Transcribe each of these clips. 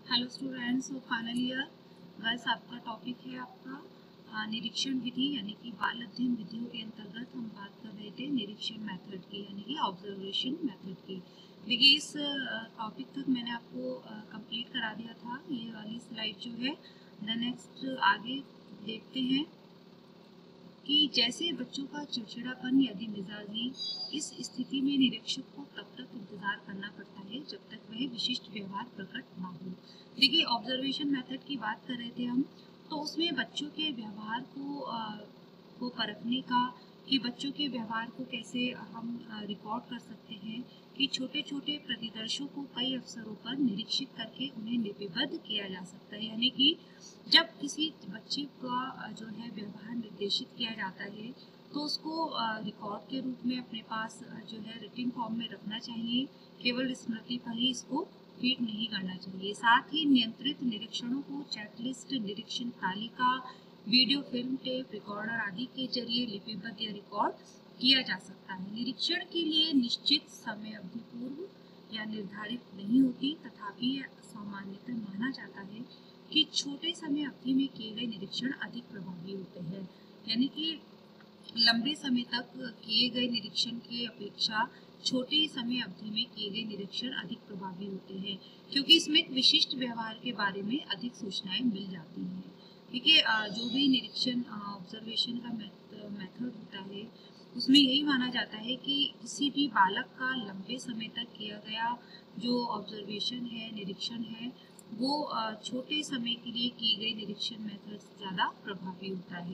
Hello students, so final year बस आपका topic है आपका निरीक्षण विधि यानी कि बाल अध्ययन विधियों के अंतर्गत हम बात कर रहे थे निरीक्षण मेथड की यानी कि ऑब्जर्वेशन मेथड की। देखिए इस टॉपिक तक मैंने आपको कंप्लीट करा दिया था। ये वाली स्लाइड जो है द नेक्स्ट आगे देखते हैं कि जैसे बच्चों का चिड़चिड़ापन यदि मिजाजी, इस स्थिति में निरीक्षक को तब तक इंतजार करना पड़ता है जब तक वह विशिष्ट व्यवहार प्रकट ना हो। देखिए ऑब्जर्वेशन मेथड की बात कर रहे थे हम, तो उसमें बच्चों के व्यवहार को परखने का कि बच्चों के व्यवहार को कैसे हम रिकॉर्ड कर सकते हैं कि छोटे छोटे प्रतिदर्शों को कई अवसरों पर निरीक्षित करके उन्हें लिपिबद्ध किया जा सकता है। यानी कि जब किसी बच्चे का जो है व्यवहार निर्देशित किया जाता है तो उसको रिकॉर्ड के रूप में अपने पास जो है रिटिन फॉर्म में रखना चाहिए, केवल स्मृति पर ही इसको फीड नहीं करना चाहिए। साथ ही नियंत्रित निरीक्षणों को चेकलिस्ट, निरीक्षण तालिका, वीडियो फिल्म, टेप रिकॉर्डर आदि के जरिए लिपिबद्ध या रिकॉर्ड किया जा सकता है। निरीक्षण के लिए निश्चित समय अवधि पूर्व या निर्धारित नहीं होती, तथापि सामान्यतः माना जाता है कि छोटे समय अवधि में किए गए निरीक्षण अधिक प्रभावी होते हैं। यानी कि लंबे समय तक किए गए निरीक्षण की अपेक्षा छोटे समय अवधि में किए गए निरीक्षण अधिक प्रभावी होते हैं, क्योंकि इसमें एक विशिष्ट व्यवहार के बारे में अधिक सूचनाएं मिल जाती हैं। देखिए जो भी निरीक्षण ऑब्जर्वेशन का मेथड होता है उसमें यही माना जाता है कि किसी भी बालक का लंबे समय तक किया गया जो ऑब्जर्वेशन है, निरीक्षण है, वो छोटे समय के लिए की गई निरीक्षण मेथड से ज़्यादा प्रभावी होता है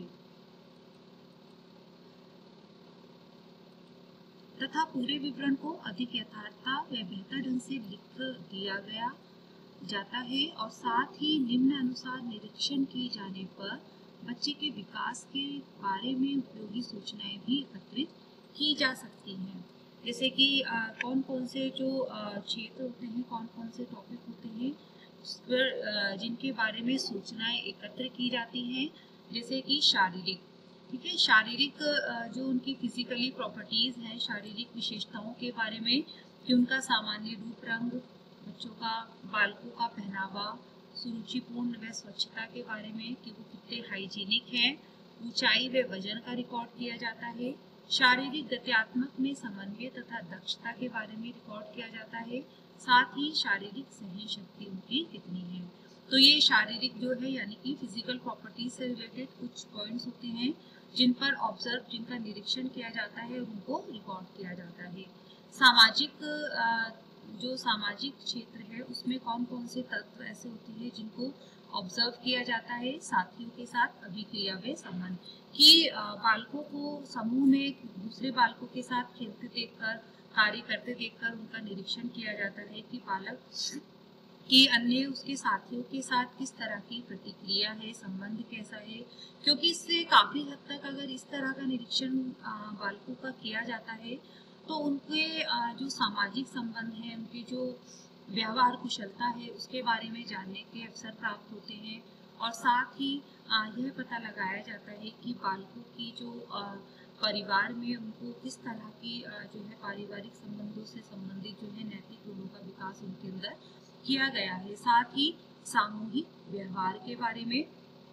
तथा पूरे विवरण को अधिक यथार्थता व बेहतर ढंग से लिख दिया गया जाता है। और साथ ही निम्न अनुसार निरीक्षण किए जाने पर बच्चे के विकास के बारे में उपयोगी सूचनाएं भी एकत्रित की जा सकती हैं। जैसे कि कौन कौन से जो क्षेत्र होते हैं, कौन कौन से टॉपिक होते हैं उस पर जिनके बारे में सूचनाएं एकत्र की जाती हैं। जैसे कि शारीरिक, ठीक है, शारीरिक जो उनकी फिजिकली प्रॉपर्टीज हैं, शारीरिक विशेषताओं के बारे में कि उनका सामान्य रूप रंग, बच्चों का बालकों का पहनावा, सुरुचिपूर्ण व स्वच्छता के बारे में कि वो कितने हाइजीनिक हैं, ऊंचाई व वजन का रिकॉर्ड किया जाता है। शारीरिक गत्यात्मक में समन्वय तथा दक्षता के बारे में रिकॉर्ड किया जाता है। साथ ही शारीरिक सहन शक्ति उनकी कितनी है। तो ये शारीरिक जो है यानी कि फिजिकल प्रॉपर्टीज से रिलेटेड कुछ पॉइंट्स होते हैं जिन पर ऑब्जर्व, जिनका निरीक्षण किया जाता है और उनको रिकॉर्ड किया जाता है। सामाजिक जो सामाजिक क्षेत्र है उसमें कौन कौन से तत्व ऐसे होते हैं जिनको ऑब्जर्व किया जाता है। साथियों के साथ अभिक्रिया व संबंध कि बालकों को समूह में दूसरे बालकों के साथ खेलते देखकर, कार्य करते देखकर उनका निरीक्षण किया जाता है कि बालक कि अन्य उसके साथियों के साथ किस तरह की प्रतिक्रिया है, संबंध कैसा है। क्योंकि इससे काफी हद तक अगर इस तरह का निरीक्षण बालकों का किया जाता है तो उनके जो सामाजिक संबंध है, उनकी जो व्यवहार कुशलता है उसके बारे में जानने के अवसर प्राप्त होते हैं। और साथ ही यह पता लगाया जाता है कि बालकों की जो परिवार में उनको किस तरह की जो है पारिवारिक संबंधों से संबंधित जो है नैतिक गुणों का विकास उनके अंदर किया गया है। साथ ही सामूहिक व्यवहार के बारे में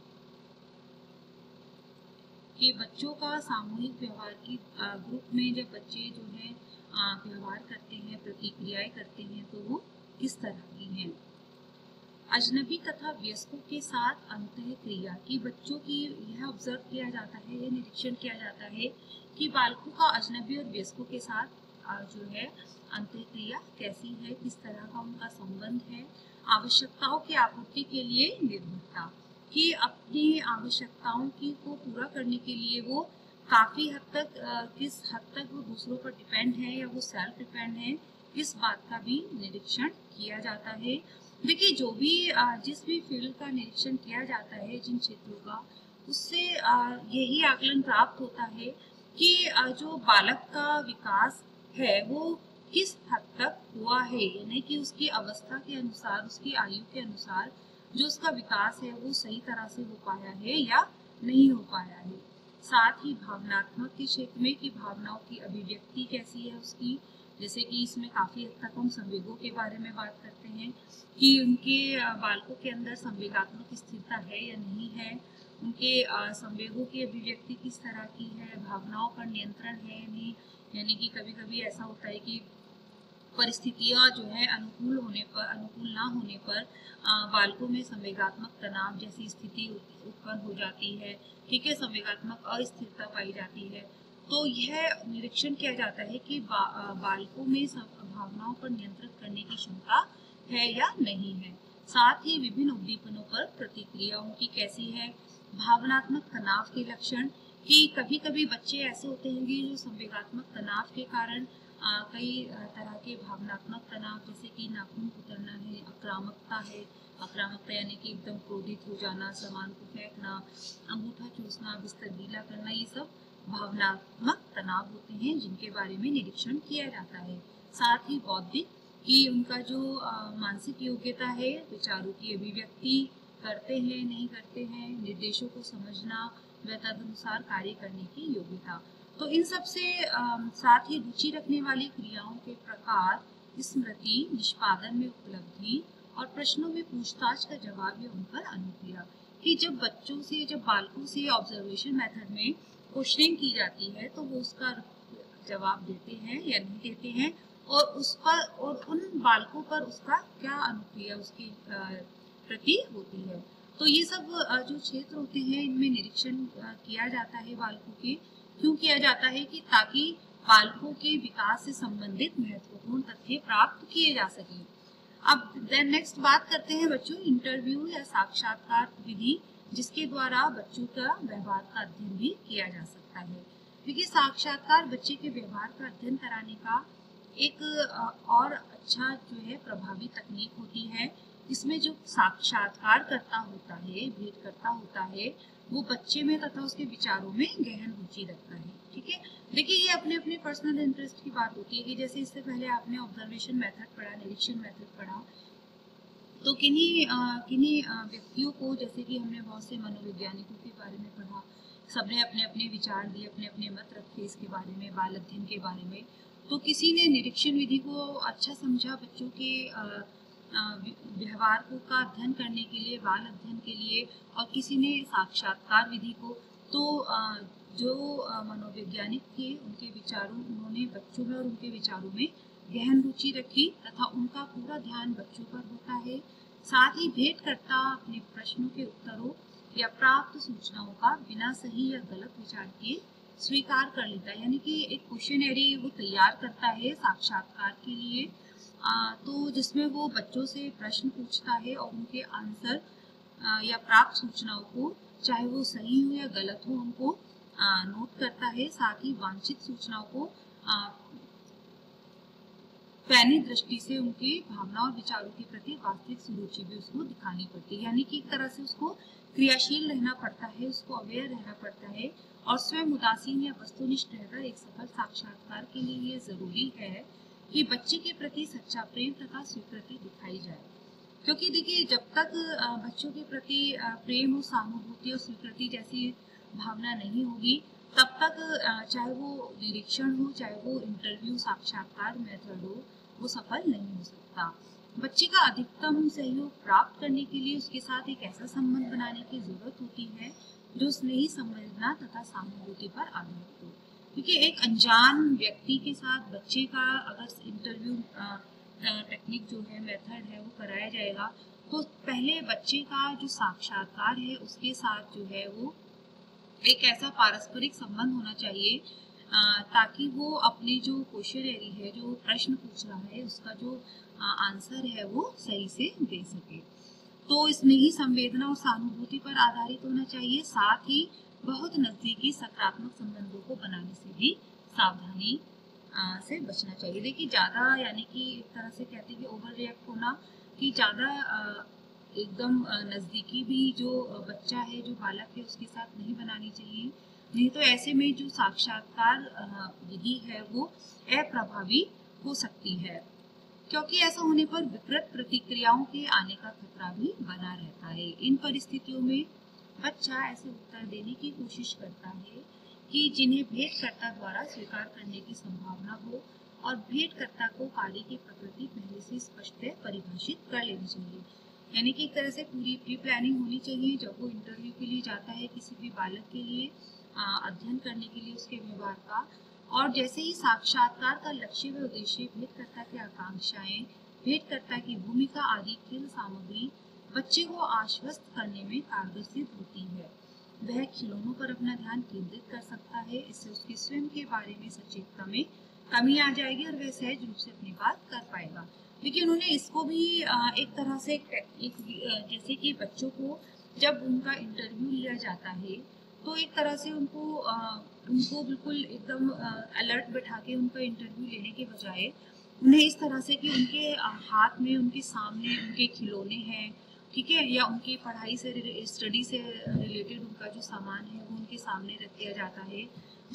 कि बच्चों का सामूहिक व्यवहार की ग्रुप में जब बच्चे जो है व्यवहार करते हैं, प्रतिक्रियाएं करते हैं तो वो किस तरह की हैं। अजनबी तथा वयस्कों के साथ अंतःक्रिया की बच्चों की यह ऑब्जर्व किया जाता है, यह निरीक्षण किया जाता है कि बालकों का अजनबी और वयस्कों के साथ जो है अंतःक्रिया कैसी है, किस तरह का उनका संबंध है। आवश्यकताओं की आपूर्ति के लिए निर्भरता कि अपनी आवश्यकताओं की को पूरा करने के लिए वो काफी हद तक किस हद तक वो दूसरों पर डिपेंड है या वो सेल्फ डिपेंड है, इस बात का भी निरीक्षण किया जाता है। देखिए जो भी जिस भी फील्ड का निरीक्षण किया जाता है, जिन क्षेत्रों का, उससे यही आकलन प्राप्त होता है कि जो बालक का विकास है वो किस हद तक हुआ है, यानी कि उसकी अवस्था के अनुसार, उसकी आयु के अनुसार जो उसका विकास है वो सही तरह से हो पाया है या नहीं हो पाया है। साथ ही भावनात्मक के क्षेत्र में कि भावनाओं की अभिव्यक्ति कैसी है उसकी, जैसे कि इसमें काफ़ी हद तक हम संवेगों के बारे में बात करते हैं कि उनके बालकों के अंदर संवेगात्मक स्थिरता है या नहीं है, उनके संवेगों की अभिव्यक्ति किस तरह की है, भावनाओं पर नियंत्रण है या नहीं। यानी कि कभी कभी ऐसा होता है कि परिस्थितियाँ जो है अनुकूल ना होने पर बालकों में संवेगात्मक तनाव जैसी स्थिति उत्पन्न हो जाती है। ठीक है, संवेगात्मक अस्थिरता पाई जाती है। तो यह निरीक्षण किया जाता है कि बालकों में भावनाओं पर नियंत्रण करने की क्षमता है या नहीं है। साथ ही विभिन्न उद्दीपनों पर प्रतिक्रिया उनकी कैसी है। भावनात्मक तनाव के लक्षण, कि कभी कभी बच्चे ऐसे होते हैं कि जो संवेगात्मक तनाव के कारण कई तरह के भावनात्मक तनाव, जैसे कि नाखून कुतरना है, आक्रामकता यानी कि एकदम क्रोधित हो जाना, सामान को फेंकना, अंगूठा चूसना, बिस्तर गीला करना, ये सब भावनात्मक तनाव होते हैं जिनके बारे में निरीक्षण किया जाता है। साथ ही बौद्धिक, कि उनका जो मानसिक योग्यता है, विचारों की अभिव्यक्ति करते हैं नहीं करते हैं, निर्देशों को समझना, व तदनुसार कार्य करने की योग्यता। तो इन सब से साथ ही रुचि रखने वाली क्रियाओं के प्रकार, स्मृति, निष्पादन में उपलब्धि और प्रश्नों में पूछताछ का जवाब या उन पर अनुक्रिया। कि जब बालकों से ऑब्जर्वेशन मेथड में क्वेश्चनिंग की जाती है तो वो उसका जवाब देते हैं या नहीं देते हैं, और उस पर और उन बालकों पर उसका क्या अनुक्रिया उसकी प्रति होती है। तो ये सब जो क्षेत्र होते हैं इनमें निरीक्षण किया जाता है बालकों के। क्यों किया जाता है? कि ताकि बालकों के विकास से संबंधित महत्वपूर्ण तथ्य प्राप्त किए जा सके। अब देन नेक्स्ट बात करते हैं बच्चों इंटरव्यू या साक्षात्कार विधि, जिसके द्वारा बच्चों का व्यवहार का अध्ययन भी किया जा सकता है। देखिए, साक्षात्कार बच्चे के व्यवहार का अध्ययन कराने का एक और अच्छा जो है प्रभावी तकनीक होती है। इसमें जो साक्षात्कार करता होता है, भेंटकर्ता होता है, वो बच्चे में तथा उसके विचारों में गहन रुचि रखता है। ठीक है, देखिए ये अपने अपने पर्सनल इंटरेस्ट की बात होती है कि जैसे इससे पहले आपने ऑब्जर्वेशन मेथड पढ़ा, निरीक्षण मेथड पढ़ा, तो किन्हीं व्यक्तियों को, जैसे कि हमने बहुत से मनोवैज्ञानिकों के बारे में पढ़ा, सबने अपने अपने विचार दिए, अपने अपने मत रखे इसके बारे में, बाल अध्ययन के बारे में। तो किसी ने निरीक्षण विधि को अच्छा समझा बच्चों के व्यवहार को का अध्ययन करने के लिए, बाल अध्ययन के लिए, और किसी ने साक्षात्कार विधि को। तो जो मनोवैज्ञानिक थे उनके विचारों, उन्होंने बच्चों में और उनके विचारों में गहन रुचि रखी तथा उनका पूरा ध्यान बच्चों पर होता है। साथ ही भेंटकर्ता अपने प्रश्नों के उत्तरों या प्राप्त सूचनाओं का बिना सही या गलत विचार किए स्वीकार कर लेता है। यानी कि एक क्वेश्चनरी वो तैयार करता है साक्षात्कार के लिए, तो जिसमें वो बच्चों से प्रश्न पूछता है और उनके आंसर या प्राप्त सूचनाओं को, चाहे वो सही हो या गलत हो, उनको नोट करता है। साथ ही वांछित सूचनाओं को पैनी दृष्टि से उनके भावना और विचारों के प्रति वास्तविक सुरुचि भी उसको दिखानी पड़ती है। यानी कि एक तरह से उसको क्रियाशील रहना पड़ता है, उसको अवेयर रहना पड़ता है, और स्वयं उदासीन या वस्तुनिष्ठ रहकर एक सफल साक्षात्कार के लिए ये जरूरी है कि बच्चे के प्रति सच्चा प्रेम तथा स्वीकृति दिखाई जाए। क्योंकि देखिए, जब तक बच्चों के प्रति प्रेम और सहानुभूति और स्वीकृति जैसी भावना नहीं होगी, तब तक चाहे वो निरीक्षण हो, चाहे वो इंटरव्यू साक्षात्कार मेथड हो, वो सफल नहीं हो सकता। बच्चे का अधिकतम सहयोग प्राप्त करने के लिए उसके साथ एक ऐसा संबंध बनाने की जरूरत होती है जो स्नेही संवेदना तथा सहानुभूति पर आधारित हो। क्योंकि एक अनजान व्यक्ति के साथ बच्चे का अगर इंटरव्यू टेक्निक जो है, मेथड है, वो कराया जाएगा, तो पहले बच्चे का जो साक्षात्कार है उसके साथ जो है वो एक ऐसा पारस्परिक संबंध होना चाहिए ताकि वो अपने जो क्वेश्चनरी है, जो प्रश्न पूछ रहा है, उसका जो आंसर है वो सही से दे सके। तो इसमें ही संवेदना और सहानुभूति पर आधारित होना चाहिए। साथ ही बहुत नजदीकी सकारात्मक संबंधों को बनाने से भी सावधानी से बचना चाहिए। देखिए, ज़्यादा, यानी कि एक तरह से कहते हैं कि ओवर रिएक्ट होना, कि ज़्यादा एकदम नज़दीकी भी जो बच्चा है, जो बालक है, उसके साथ नहीं बनानी चाहिए। नहीं तो ऐसे में जो साक्षात्कार विधि है वो अप्रभावी हो सकती है, क्योंकि ऐसा होने पर विकृत प्रतिक्रियाओं के आने का खतरा भी बना रहता है। इन परिस्थितियों में बच्चा ऐसे उत्तर देने की कोशिश करता है कि जिन्हें भेंटकर्ता द्वारा स्वीकार करने की संभावना हो, और भेंटकर्ता को कार्य की प्रकृति पहले से स्पष्ट परिभाषित कर लेनी चाहिए। यानी कि एक तरह से पूरी प्री प्लानिंग होनी चाहिए जब वो इंटरव्यू के लिए जाता है किसी भी बालक के लिए अध्ययन करने के लिए उसके व्यवहार का। और जैसे ही साक्षात्कार का लक्ष्य व उद्देश्य, भेंटकर्ता की आकांक्षाएं, भेंटकर्ता की भूमिका आदि खेल सामग्री बच्चे को आश्वस्त करने में कारगर सिद्ध होती है। वह खिलौनों पर अपना ध्यान केंद्रित कर सकता है। इससे उसके स्वयं के बारे में सचेतता में कमी आ जाएगी और वह सहज रूप से अपनी बात कर पाएगा। लेकिन उन्होंने इसको भी एक तरह से जैसे कि बच्चों को जब उनका इंटरव्यू लिया जाता है तो एक तरह से उनको बिल्कुल एकदम अलर्ट बैठा के उनका इंटरव्यू लेने के बजाय उन्हें इस तरह से कि उनके हाथ में उनके सामने उनके खिलौने हैं, ठीक है, या उनकी पढ़ाई से स्टडी से रिलेटेड उनका जो सामान है वो उनके सामने रख दिया जाता है,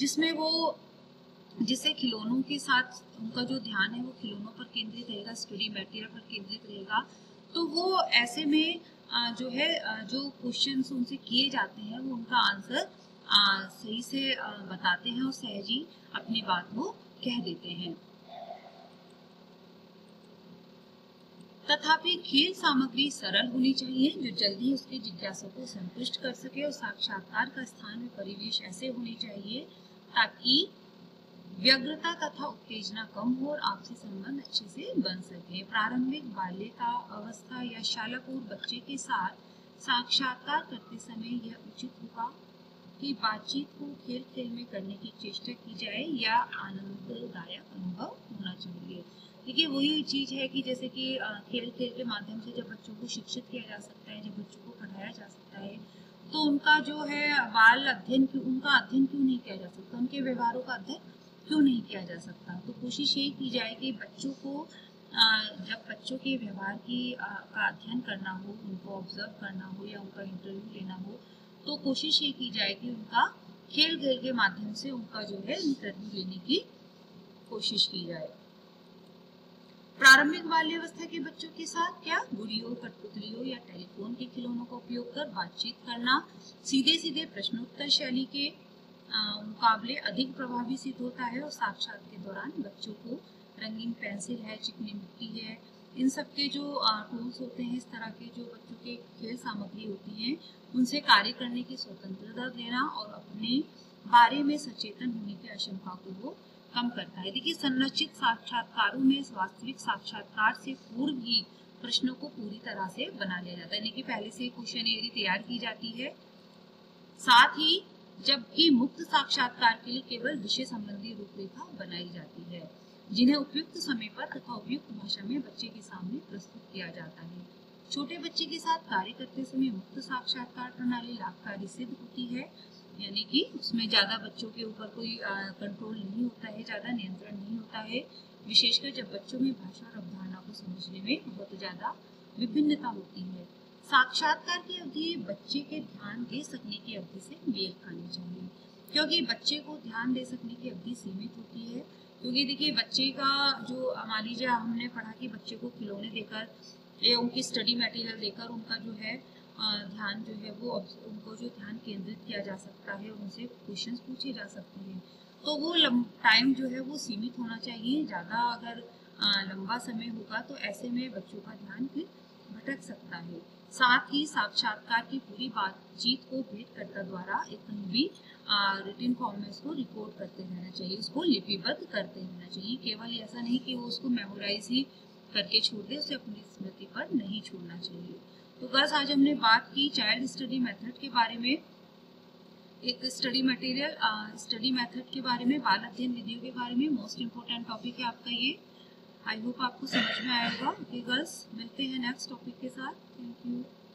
जिससे खिलौनों के साथ उनका जो ध्यान है वो खिलौनों पर केंद्रित रहेगा, स्टडी मटेरियल पर केंद्रित रहेगा। तो वो ऐसे में जो है जो क्वेश्चंस उनसे किए जाते हैं वो उनका आंसर सही से बताते हैं और सहज ही अपनी बात वो कह देते हैं। तथापि खेल सामग्री सरल होनी चाहिए जो जल्दी उसकी जिज्ञासा को संतुष्ट कर सके और साक्षात्कार का स्थान व परिवेश ऐसे होने चाहिए ताकि व्यग्रता तथा उत्तेजना कम हो और आपसी संबंध अच्छे से बन सके। प्रारंभिक बाल्यता अवस्था या शाला पूर्व बच्चे के साथ साक्षात्कार करते समय यह उचित होगा कि बातचीत को खेल खेल में करने की चेष्टा की जाए या आनंददायक अनुभव होना चाहिए। देखिए वही चीज है कि जैसे कि खेल खेल के माध्यम से जब बच्चों को शिक्षित किया जा सकता है, जब बच्चों को पढ़ाया जा सकता है, तो उनका जो है बाल अध्ययन उनका अध्ययन क्यों नहीं किया जा सकता, उनके व्यवहारों का अध्ययन क्यों नहीं किया जा सकता। तो कोशिश ये की जाए कि बच्चों को जब बच्चों के व्यवहार का अध्ययन करना हो, उनको ऑब्जर्व करना हो या उनका इंटरव्यू लेना हो, तो कोशिश ये की जाए कि उनका खेल खेल के माध्यम से उनका जो है इंटरव्यू लेने की कोशिश की जाए। प्रारंभिक बाल्यावस्था के बच्चों के साथ क्या गुड़ियों, कठपुतलियों या टेलीफोन के खिलौनों का उपयोग कर बातचीत करना सीधे सीधे प्रश्नोत्तर शैली के मुकाबले अधिक प्रभावी सिद्ध होता है और साक्षात के दौरान बच्चों को रंगीन पेंसिल है, चिकनी मिट्टी है, इन सब के जो टूल्स होते हैं, इस तरह के जो बच्चों के खेल सामग्री होती हैं, उनसे कार्य करने की स्वतंत्रता देना और अपने बारे में सचेतन होने की आशंका को वो कम करता है। देखिए संरचित साक्षात्कारों में वास्तविक साक्षात्कार से पूर्व ही प्रश्नों को पूरी तरह से बना लिया जाता है, यानी कि पहले से क्वेश्चनरी तैयार की जाती है। साथ ही जबकि मुक्त साक्षात्कार के लिए केवल विषय संबंधी रूपरेखा बनाई जाती है जिन्हें उपयुक्त समय पर तथा उपयुक्त भाषा में बच्चे के सामने प्रस्तुत किया जाता है। छोटे बच्चे के साथ कार्य करते समय मुक्त साक्षात्कार प्रणाली लाभकारी सिद्ध होती है, यानी कि उसमें ज्यादा बच्चों के ऊपर कोई कंट्रोल नहीं होता है, ज्यादा नियंत्रण नहीं होता है, विशेषकर जब बच्चों में भाषा और अवधारणा को समझने में बहुत ज्यादा विभिन्नता होती है। साक्षात्कार की अवधि बच्चे के ध्यान दे सकने की अवधि से मेल खानी चाहिए, क्योंकि बच्चे को ध्यान दे सकने की अवधि सीमित होती है। क्योंकि देखिए बच्चे का जो मान लीजिए हमने पढ़ा कि बच्चे को खिलौने देकर या उनकी स्टडी मटेरियल देकर उनका जो है ध्यान जो है वो उनको जो ध्यान केंद्रित किया जा सकता है, उनसे क्वेश्चंस पूछे जा सकते हैं, तो वो टाइम जो है वो सीमित होना चाहिए। ज़्यादा अगर लंबा समय होगा तो ऐसे में बच्चों का ध्यान फिर भटक सकता है। साथ ही साक्षात्कार की पूरी बातचीत को भेंटकर्ता द्वारा एक कहीं भी रिटन फॉर्म में उसको रिकॉर्ड करते रहना चाहिए, उसको लिपिबद्ध करते रहना चाहिए। केवल ऐसा नहीं कि वो उसको मेमोराइज ही करके छोड़ दे, उसे अपनी स्मृति पर नहीं छोड़ना चाहिए। तो बस आज हमने बात की चाइल्ड स्टडी मेथड के बारे में, एक स्टडी मेथड के बारे में, बाल अध्ययन विधियों के बारे में। मोस्ट इम्पोर्टेंट टॉपिक है आपका ये। आई होप आपको समझ में आएगा। ओके गर्ल्स, मिलते हैं नेक्स्ट टॉपिक के साथ। Thank you.